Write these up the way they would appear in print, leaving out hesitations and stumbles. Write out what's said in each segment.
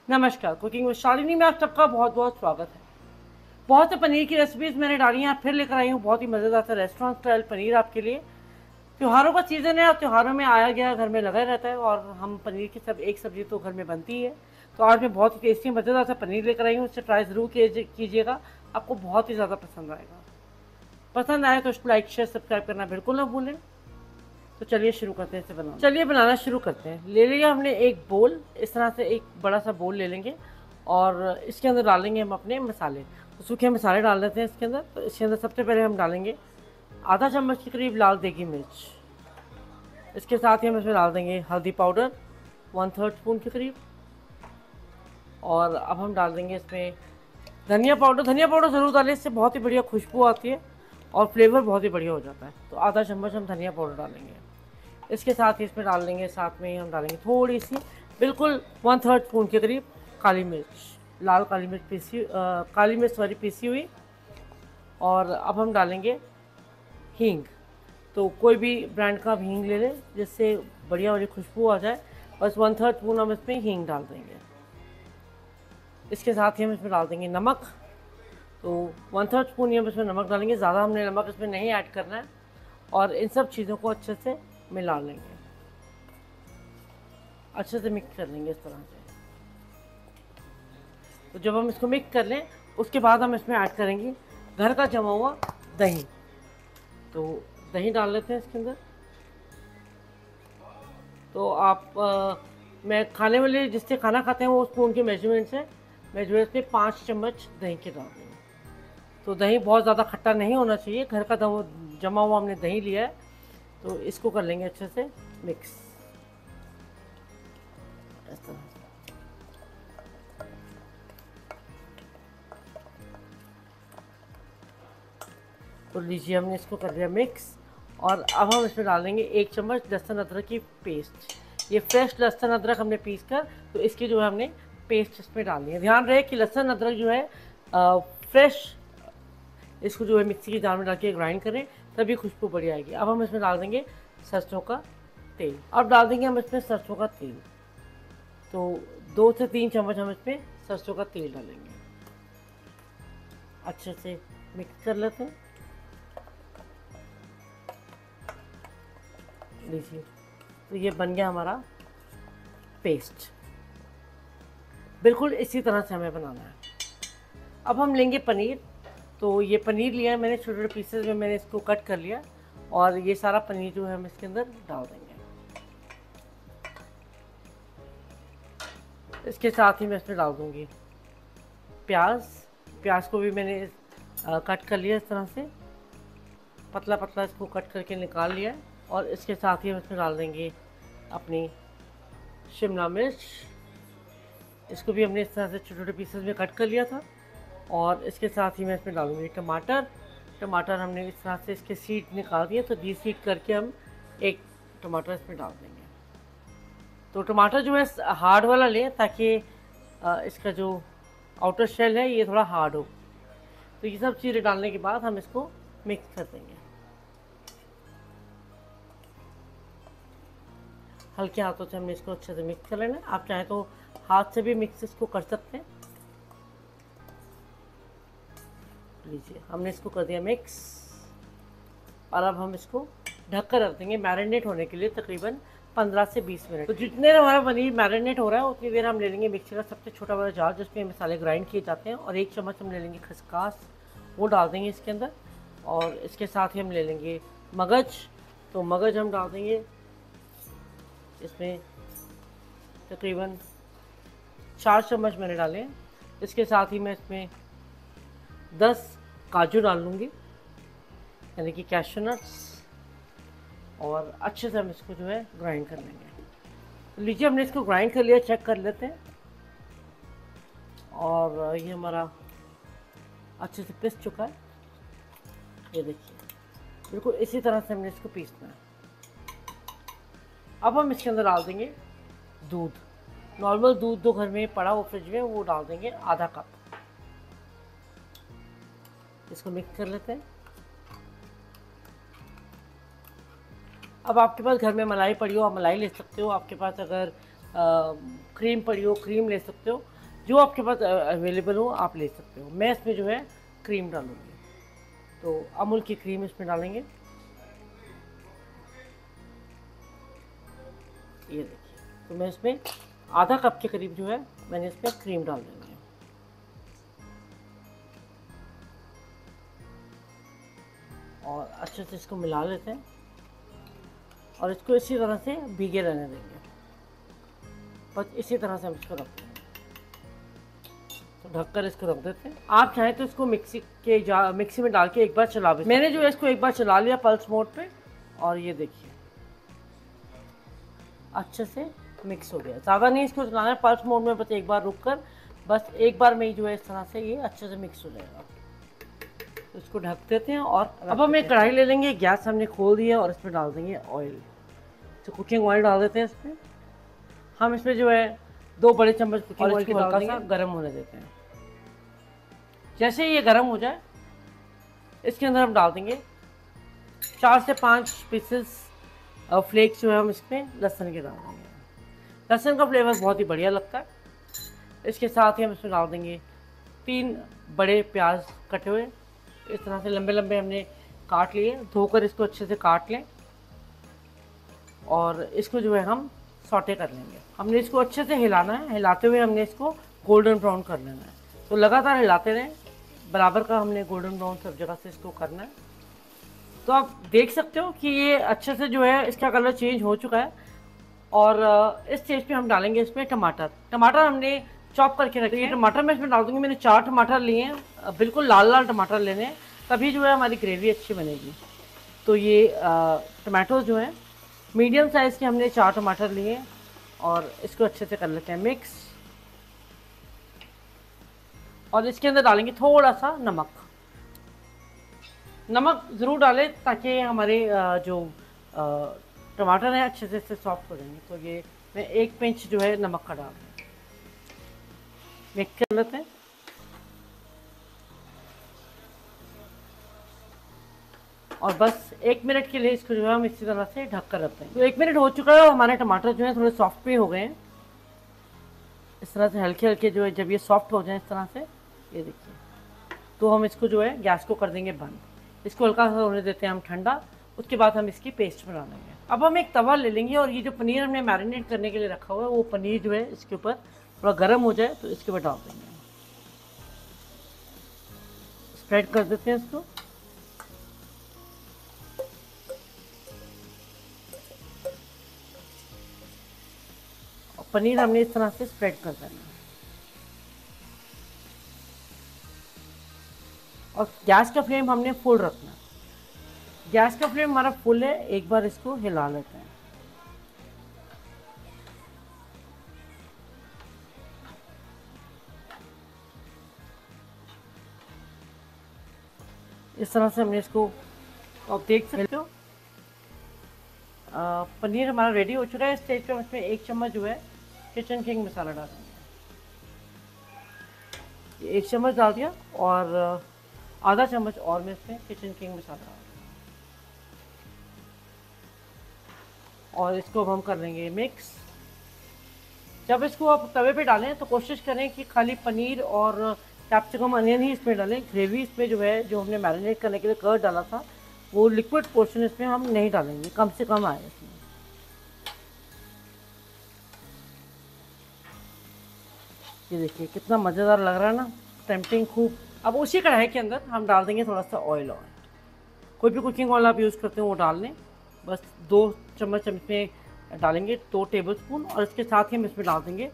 नमस्कार, cooking with Shalini में आप सबका बहुत बहुत स्वागत है। बहुत से पनीर की रेसिपीज़ मैंने डाली हैं, आज फिर लेकर आई हूँ बहुत ही मज़ेदार सा रेस्टोरेंट स्टाइल पनीर आपके लिए। त्योहारों का सीज़न है और त्योहारों में आया गया घर में लगा ही रहता है और हम पनीर की सब एक सब्ज़ी तो घर में बनती ही है। तो आज मैं बहुत ही टेस्टी मज़ेदार सा पनीर लेकर आई हूँ, इसे ट्राई ज़रूर कीजिएगा, आपको बहुत ही ज़्यादा पसंद आएगा। पसंद आए तो लाइक शेयर सब्सक्राइब करना बिल्कुल ना भूलें। तो चलिए शुरू करते हैं इसे बनाना। चलिए बनाना शुरू करते हैं। ले लिया हमने एक बोल, इस तरह से एक बड़ा सा बोल ले लेंगे और इसके अंदर डालेंगे हम अपने मसाले। तो सूखे मसाले डाल देते हैं इसके अंदर। तो इसके अंदर सबसे पहले हम डालेंगे आधा चम्मच के करीब लाल देगी मिर्च। इसके साथ ही हम इसमें डाल देंगे हल्दी पाउडर 1/3 स्पून के करीब। और अब हम डाल देंगे इसमें धनिया पाउडर। धनिया पाउडर ज़रूर डालें, इससे बहुत ही बढ़िया खुशबू आती है और फ्लेवर बहुत ही बढ़िया हो जाता है। तो आधा चम्मच हम धनिया पाउडर डालेंगे। इसके साथ ही इसमें डाल देंगे, साथ में ही हम डालेंगे थोड़ी सी, बिल्कुल 1/3 स्पून के करीब काली मिर्च, लाल काली मिर्च पीसी हुई। और अब हम डालेंगे हींग। तो कोई भी ब्रांड का आप हींग ले लें जिससे बढ़िया वाली खुशबू आ जाए। बस 1/3 स्पून हम इसमें हींग डाल देंगे। इसके साथ ही हम इसमें डाल देंगे नमक। तो 1/3 स्पून ही हम इसमें नमक डालेंगे, ज़्यादा हमने नमक इसमें नहीं ऐड करना है। और इन सब चीज़ों को अच्छे से मिला लेंगे, अच्छे से मिक्स कर लेंगे इस तरह से। तो जब हम इसको मिक्स कर लें उसके बाद हम इसमें ऐड करेंगे घर का जमा हुआ दही। तो दही डाल लेते हैं इसके अंदर। तो मैं खाने वाले जिससे खाना खाते हैं वो स्पून के मेजरमेंट में 5 चम्मच दही के डाल देंगे। तो दही बहुत ज़्यादा खट्टा नहीं होना चाहिए, घर का जमा हुआ हमने दही लिया है। तो इसको कर लेंगे अच्छे से मिक्स इस तरह से। तो लीजिए हमने इसको कर दिया मिक्स। और अब हम इसमें डालेंगे 1 चम्मच लहसुन अदरक की पेस्ट। ये फ्रेश लहसुन अदरक हमने पीस कर, तो इसकी जो है हमने पेस्ट इसमें डालनी है। ध्यान रहे कि लहसुन अदरक जो है फ्रेश, इसको जो है मिक्सी की जार में डाल के ग्राइंड करें, तभी खुशबू बढ़िया आएगी। अब हम इसमें डाल देंगे सरसों का तेल। अब डाल देंगे हम इसमें सरसों का तेल। तो 2 से 3 चम्मच हम इसमें सरसों का तेल डालेंगे। अच्छे से मिक्स कर लेते हैं। लीजिए, तो ये बन गया हमारा पेस्ट। बिल्कुल इसी तरह से हमें बनाना है। अब हम लेंगे पनीर। तो ये पनीर लिया है मैंने, छोटे छोटे पीसेस में मैंने इसको कट कर लिया और ये सारा पनीर जो है हम इसके अंदर डाल देंगे। इसके साथ ही मैं इसमें डाल दूँगी प्याज को भी मैंने कट कर लिया इस तरह से, पतला पतला इसको कट करके निकाल लिया। और इसके साथ ही हम इसमें डाल देंगे अपनी शिमला मिर्च। इसको भी हमने इस तरह से छोटे छोटे पीसेस में कट कर लिया था। और इसके साथ ही मैं इसमें डालूँगी टमाटर हमने इस तरह से इसके सीड निकाल दिए, तो सीड करके हम एक टमाटर इसमें डाल देंगे। तो टमाटर जो है हार्ड वाला लें ताकि इसका जो आउटर शेल है ये थोड़ा हार्ड हो। तो ये सब चीज़ें डालने के बाद हम इसको मिक्स कर देंगे। हल्के हाथों से हमने इसको अच्छे से मिक्स कर लेना है। आप चाहें तो हाथ से भी मिक्स इसको कर सकते हैं। लीजिए, हमने इसको कर दिया मिक्स। और अब हम इसको ढक कर रख देंगे मैरिनेट होने के लिए तकरीबन 15 से 20 मिनट। तो जितने हमारा पनीर मैरिनेट हो रहा है उतनी देर हम ले लेंगे मिक्सर का सबसे छोटा वाला जार जिसमें मसाले ग्राइंड किए जाते हैं, और 1 चम्मच हम ले लेंगे खसखस, वो डाल देंगे इसके अंदर। और इसके साथ ही हम ले लेंगे मगज। तो मगज हम डाल देंगे इसमें, तकरीबन 4 चम्मच मैंने डाले हैं। इसके साथ ही मैं इसमें 10 काजू डाल लूँगी, यानी कि कैश्यू नट्स। और अच्छे से हम इसको जो है ग्राइंड कर लेंगे। तो लीजिए, हमने इसको ग्राइंड कर लिया, चेक कर लेते हैं। और ये हमारा अच्छे से पिस चुका है, ये देखिए। बिल्कुल इसी तरह से हमने इसको पीसना है। अब हम इसके अंदर डाल देंगे दूध। नॉर्मल दूध जो घर में पड़ा हो फ्रिज में, वो डाल देंगे आधा कप। इसको मिक्स कर लेते हैं। अब आपके पास घर में मलाई पड़ी हो, आप मलाई ले सकते हो। आपके पास अगर क्रीम पड़ी हो, क्रीम ले सकते हो। जो आपके पास अवेलेबल हो आप ले सकते हो। मैं इसमें जो है क्रीम डालूँगी, तो अमूल की क्रीम इसमें डालेंगे। ये देखिए, तो मैं इसमें आधा कप के करीब जो है मैंने इसमें क्रीम डाल देंगे। और अच्छे से इसको मिला लेते हैं और इसको इसी तरह से भीगे रहने देंगे। बस इसी तरह से हम इसको रखते हैं, तो ढककर इसको रख देते हैं। आप चाहें तो इसको मिक्सी में डाल के एक बार चला भी। मैंने जो है इसको एक बार चला लिया पल्स मोड पे, और ये देखिए अच्छे से मिक्स हो गया। ज़्यादा नहीं इसको चलाना है पल्स मोड में, बस एक बार रुक कर, बस एक बार में ही जो है इस तरह से ये अच्छे से मिक्स हो जाएगा। तो इसको ढक देते हैं। और अब हम एक कढ़ाई ले लेंगे, गैस हमने खोल दिया और इसमें डाल देंगे ऑयल। तो कुकिंग ऑयल डाल देते हैं इसमें। हम इसमें जो है 2 बड़े चम्मच कुकिंग ऑयल को हल्का सा गर्म होने देते हैं। जैसे ही ये गर्म हो जाए इसके अंदर हम डाल देंगे 4 से 5 पीसेस फ्लेक्स जो है हम इसमें लहसुन के डाल देंगे। लहसुन का फ्लेवर बहुत ही बढ़िया लगता है। इसके साथ ही हम इसमें डाल देंगे 3 बड़े प्याज कटे हुए, इस तरह से लंबे लंबे हमने काट लिए। धोकर इसको अच्छे से काट लें और इसको जो है हम सौटे कर लेंगे। हमने इसको अच्छे से हिलाना है, हिलाते हुए हमने इसको गोल्डन ब्राउन कर लेना है। तो लगातार हिलाते रहें, बराबर का हमने गोल्डन ब्राउन सब जगह से इसको करना है। तो आप देख सकते हो कि ये अच्छे से जो है इसका कलर चेंज हो चुका है। और इस स्टेज पे हम डालेंगे इसमें टमाटर। टमाटर हमने चॉप करके रखे हैं। टमाटर मैं इसमें डाल दूँगी। मैंने 4 टमाटर लिए हैं, बिल्कुल लाल लाल टमाटर लेने हैं, तभी जो है हमारी ग्रेवी अच्छी बनेगी। तो ये टमाटो जो है मीडियम साइज़ के हमने 4 टमाटर लिए और इसको अच्छे से कर लेते हैं मिक्स। और इसके अंदर डालेंगे थोड़ा सा नमक। नमक ज़रूर डालें ताकि हमारे जो टमाटर हैं अच्छे से इससे सॉफ्ट हो जाएंगे। तो ये मैं 1 पिंच जो है नमक का डाल दूँ, मिक्स कर लेते हैं। और बस 1 मिनट के लिए इसको जो है हम इसी तरह से ढक कर रखते हैं। तो 1 मिनट हो चुका है और हमारे टमाटर जो है थोड़े सॉफ्ट भी हो गए हैं। इस तरह से हल्के हल्के जो है जब ये सॉफ्ट हो जाए इस तरह से, ये देखिए, तो हम इसको जो है गैस को कर देंगे बंद। इसको हल्का सा होने देते हैं हम ठंडा, उसके बाद हम इसकी पेस्ट बना लेंगे। अब हम एक तवा ले लेंगे और ये जो पनीर हमने मैरिनेट करने के लिए रखा हुआ है वो पनीर जो है इसके ऊपर थोड़ा गर्म हो जाए तो इसके ऊपर डाल देंगे। स्प्रेड कर देते हैं इसको। और पनीर हमने इस तरह से स्प्रेड कर देना है। और गैस का फ्लेम हमने फुल रखना है। गैस का फ्लेम हमारा फुल है। एक बार इसको हिला लेते हैं। इस तरह से हमने इसको, आप देख सकते हो पनीर हमारा रेडी हो चुका है। इस स्टेज पे हम इसमें 1 चम्मच जो है किचन किंग मसाला डालेंगे। 1 चम्मच डाल दिया और आधा चम्मच और मैं इसमें किचन किंग मसाला डाल, और इसको हम कर लेंगे मिक्स। जब इसको आप तवे पे डालें तो कोशिश करें कि खाली पनीर और कैप्सिकम अनियन ही इसमें डालें। ग्रेवी इसमें जो है, जो हमने मैरिनेट करने के लिए कर्ड डाला था, वो लिक्विड पोर्शन इसमें हम नहीं डालेंगे, कम से कम आए इसमें। ये देखिए कितना मज़ेदार लग रहा है ना, टेम्पटिंग खूब। अब उसी कढ़ाई के अंदर हम डाल देंगे थोड़ा सा ऑयल। और कोई भी कुकिंग ऑयल आप यूज़ करते हो वो डाल लें। बस 2 चम्मच हम इसमें डालेंगे, 2 टेबलस्पून। और इसके साथ ही हम इसमें डाल देंगे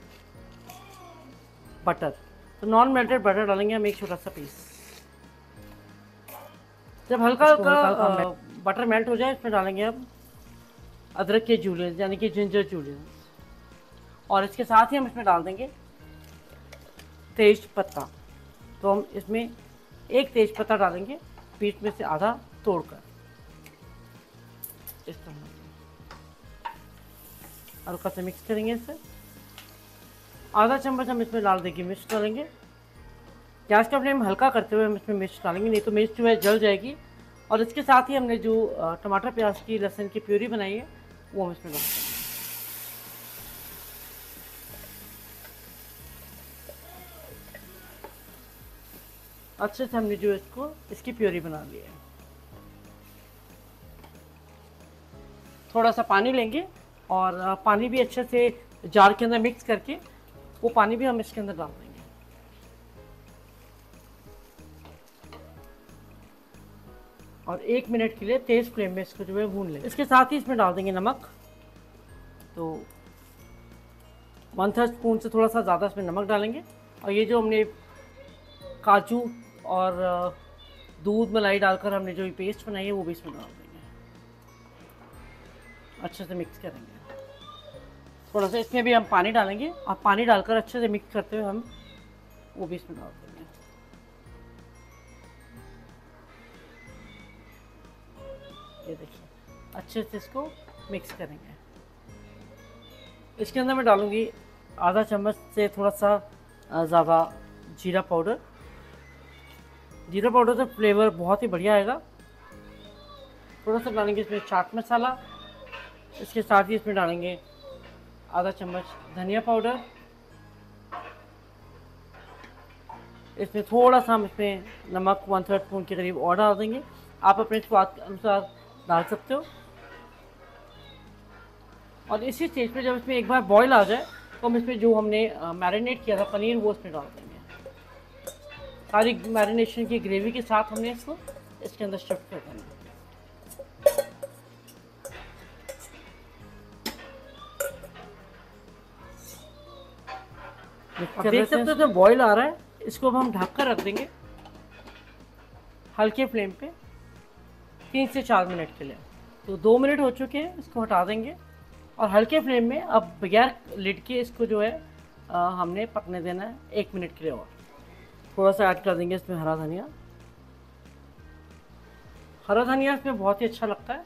बटर। तो नॉन मेल्टेड बटर डालेंगे हम 1 छोटा सा पीस। जब हल्का हल्का बटर मेल्ट हो जाए इसमें डालेंगे हम अदरक के जूलियंस, यानी कि जिंजर जूलियंस। और इसके साथ ही हम इसमें डाल देंगे तेज पत्ता। तो हम इसमें 1 तेज पत्ता डालेंगे, बीच में से आधा तोड़कर इस तरह से हल्का से मिक्स करेंगे। इससे आधा चम्मच हम इसमें डाल देंगे मिर्च डालेंगे। गैस का फ्लेम हल्का करते हुए हम इसमें मिर्च डालेंगे, नहीं तो मिर्च जो है जल जाएगी। और इसके साथ ही हमने जो टमाटर प्याज की लहसुन की प्यूरी बनाई है वो हम इसमें डाल देंगे। अच्छे से हमने जो इसको इसकी प्योरी बना ली है। थोड़ा सा पानी लेंगे और पानी भी अच्छे से जार के अंदर मिक्स करके वो पानी भी हम इसके अंदर डाल देंगे। और 1 मिनट के लिए तेज़ फ्लेम में इसको जो है भून लेंगे। इसके साथ ही इसमें डाल देंगे नमक। तो 1/3 स्पून से थोड़ा सा ज़्यादा इसमें नमक डालेंगे। और ये जो हमने काजू और दूध मलाई डालकर हमने जो ये पेस्ट बनाई है वो भी इसमें डाल देंगे। अच्छे से मिक्स करेंगे। थोड़ा सा इसमें भी हम पानी डालेंगे और पानी डालकर अच्छे से मिक्स करते हुए हम वो भी इसमें डाल देंगे। ये देखिए अच्छे से इसको मिक्स करेंगे। इसके अंदर मैं डालूँगी आधा चम्मच से थोड़ा सा ज़्यादा जीरा पाउडर। जीरा पाउडर से फ्लेवर बहुत ही बढ़िया आएगा। थोड़ा सा डालेंगे इसमें चाट मसाला। इसके साथ ही इसमें डालेंगे आधा चम्मच धनिया पाउडर। इसमें थोड़ा सा हम इसमें नमक 1/3 स्पून के करीब और डाल देंगे। आप अपने स्वाद के अनुसार डाल सकते हो। और इसी स्टेज पे जब इसमें एक बार बॉईल आ जाए तो हम इसमें जो हमने मैरिनेट किया था पनीर वो इसमें डाल देंगे। सारी मैरिनेशन की ग्रेवी के साथ हमने इसको इसके अंदर शिफ्ट कर देना। देख सकते हो तो बॉईल आ रहा है। इसको अब हम ढक कर रख देंगे हल्के फ्लेम पे 3 से 4 मिनट के लिए। तो 2 मिनट हो चुके हैं, इसको हटा देंगे और हल्के फ्लेम में अब बगैर लिड के इसको जो है हमने पकने देना है 1 मिनट के लिए। और थोड़ा सा ऐड कर देंगे इसमें हरा धनिया। हरा धनिया इसमें बहुत ही अच्छा लगता है।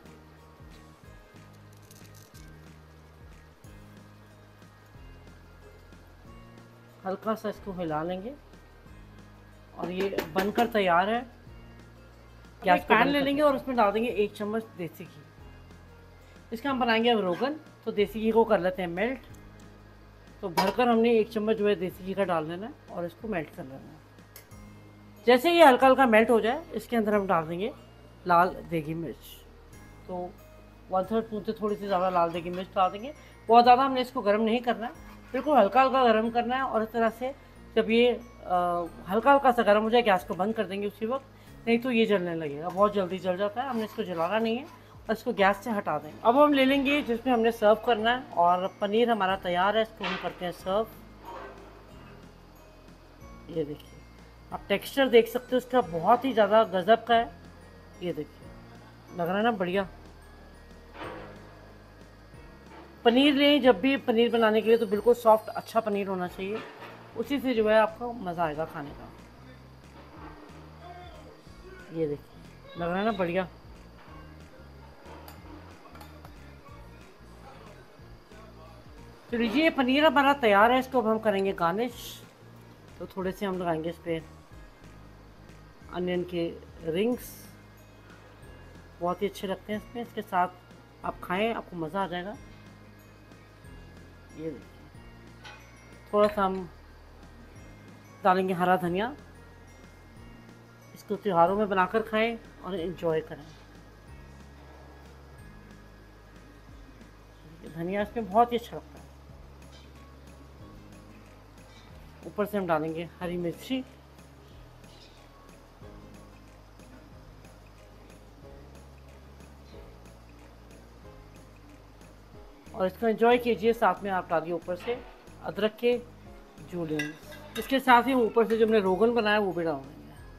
हल्का सा इसको हिला लेंगे और ये बनकर तैयार है। गैस पैन ले लेंगे और उसमें डाल देंगे 1 चम्मच देसी घी। इसका हम बनाएंगे अब रोगन। तो देसी घी को कर लेते हैं मेल्ट। तो भरकर हमने 1 चम्मच जो है देसी घी का डाल देना है और इसको मेल्ट कर लेना है। जैसे ये हल्का हल्का मेल्ट हो जाए इसके अंदर हम डाल देंगे लाल देगी मिर्च। तो 1/3 स्पून से थोड़ी सी ज़्यादा लाल देगी मिर्च डाल देंगे। बहुत ज़्यादा हमने इसको गर्म नहीं करना है, बिल्कुल हल्का हल्का गर्म करना है। और इस तरह से जब ये हल्का हल्का सा गर्म हो जाए गैस को बंद कर देंगे उसी वक्त, नहीं तो ये जलने लगेगा। बहुत जल्दी जल जाता है। हमने इसको जलाना नहीं है और इसको गैस से हटा देंगे। अब हम ले लेंगे जिसमें हमने सर्व करना है और पनीर हमारा तैयार है। इसको हम करते हैं सर्व। ये देखिए आप टेक्सचर देख सकते हो इसका, बहुत ही ज़्यादा गजब का है। ये देखिए लग रहा है ना बढ़िया। पनीर लें जब भी पनीर बनाने के लिए तो बिल्कुल सॉफ्ट अच्छा पनीर होना चाहिए, उसी से जो है आपको मज़ा आएगा खाने का। ये देखिए लग रहा है ना बढ़िया। तो लीजिए पनीर हमारा तैयार है। इसको अब हम करेंगे गार्निश। तो थोड़े से हम लगाएंगे इस पर अनियन के रिंग्स, बहुत ही अच्छे लगते हैं इसमें। इसके साथ आप खाएं, आपको मज़ा आ जाएगा। ये देखिए थोड़ा सा हम डालेंगे हरा धनिया। इसको त्योहारों में बनाकर खाएं और एंजॉय करें। धनिया इसमें बहुत ही अच्छा लगता है। ऊपर से हम डालेंगे हरी मिर्ची। और इसको एंजॉय कीजिए। साथ में आप डालिए ऊपर से अदरक के जूलियंस। इसके साथ ही ऊपर से जो हमने रोगन बनाया वो भी डाल देंगे।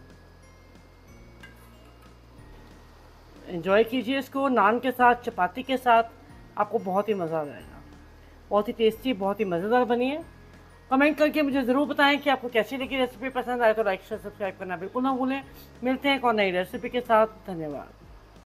एंजॉय कीजिए इसको नान के साथ, चपाती के साथ, आपको बहुत ही मज़ा आ जाएगा। बहुत ही टेस्टी, बहुत ही मज़ेदार बनी है। कमेंट करके मुझे ज़रूर बताएं कि आपको कैसी लगी रेसिपी। पसंद आए तो लाइक शेयर सब्सक्राइब करना बिल्कुल ना भूलें। मिलते हैं एक और नई रेसिपी के साथ। धन्यवाद।